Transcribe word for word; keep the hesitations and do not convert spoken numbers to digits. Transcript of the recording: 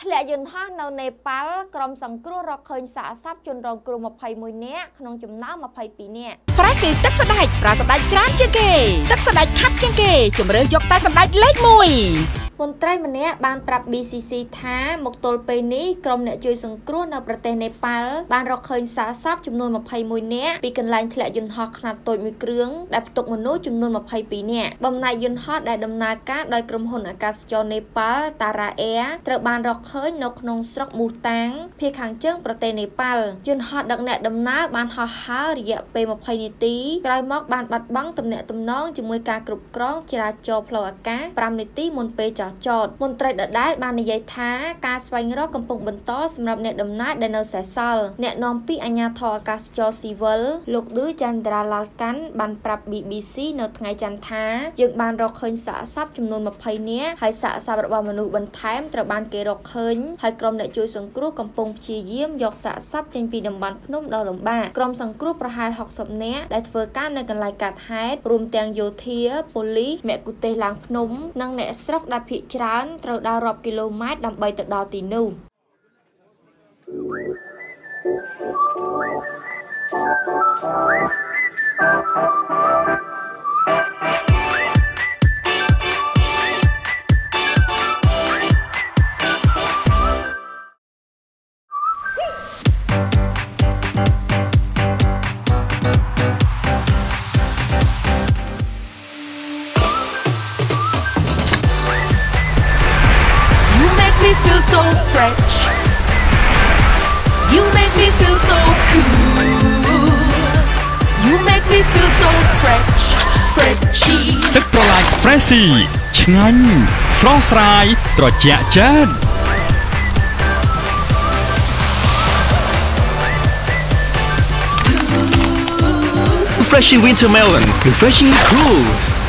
ធ្លាក់យន្តហោះនៅនេប៉ាល់ក្រុមសង្គ្រោះរកឃើញសាកសពជនរងគ្រោះម្ភៃមួយនាក់ក្នុងចំណោមម្ភៃពីរនាក់ហ្វ្រាស៊ីទឹកស្ដេចប្រាសម្ដេចច្រើនជាងគេទឹកស្ដេចខាត់ជាងគេជំរឿយកតែសម្ដេចលេខមួយ មន្ត្រីម្នាក់បានប្រាប់ ប៊ី ស៊ី ស៊ី ថាមកទល់ពេលនេះក្រុមអ្នកជួយសង្គ្រោះនៅប្រទេសនេប៉ាល់បានរកឃើញសាកសពចំនួនម្ភៃមួយនាក់ពីកន្លែងធ្លាក់យន្តហោះខ្នាតតូចមួយគ្រឿងដែលផ្ទុកមនុស្សចំនួនម្ភៃពីរនាក់បំណែកយន្តហោះដែលដំណើរការដោយក្រុមហ៊ុនអាកាសចរនេប៉ាល់តារ៉ាអែរត្រូវបានរកឃើញនៅក្នុងស្រុកមូតាងភាគខាងជើងប្រទេសនេប៉ាល់យន្តហោះដឹកអ្នកដំណើរបានហោះហើររយៈពេលម្ភៃនាទីក្រោយមកបានបាត់បង់ទំនាក់ទំនងជាមួយការគ្រប់គ្រងចរាចរណ៍ផ្លូវអាកាស ប្រាំនាទីមុនពេលចោះចតមន្ត្រីដដែលបាននិយាយថាការស្វែងរកកំពុងបន្តសម្រាប់អ្នកដំណើរដែលនៅសេសសល់អ្នកនាំពាក្យអាជ្ញាធរអាកាសចរស៊ីវិលលោកឌឺចន្ទ្រាឡាល់កាន់បានប្រាប់ ប៊ី ប៊ី ស៊ី នៅថ្ងៃច័ន្ទថាយើងបានរកឃើញសាកសពចំនួនម្ភៃនាក់ហើយសាកសពរបស់មនុស្សបន្ថែមត្រូវបានគេរកឃើញហើយក្រុមអ្នកជួយសង្គ្រោះកំពុងព្យាយាមយកសាកសពចេញពីតំបន់ភ្នំដ៏លំបាកក្រុមសង្គ្រោះប្រហែល ហុកសិប នាក់ដែលធ្វើការនៅកន្លែងកើតហេតុរួមទាំងយោធាប៉ូលីសមគ្គុទ្ទេសក៍ឡើងភ្នំនិងអ្នកស្រុកដែលភាគច្រើនត្រូវដើររាប់គីឡូម៉ែត្រដើម្បីទៅដល់ទីនោះ Feel so fresh. You make me feel so cool. You make me feel so fresh, freshy. ទឹកប្រឡាយ Freshy ឆ្ងាញ់ស្រស់ស្រាយត្រជាក់ចាស់ Refreshing winter melon, refreshing cool.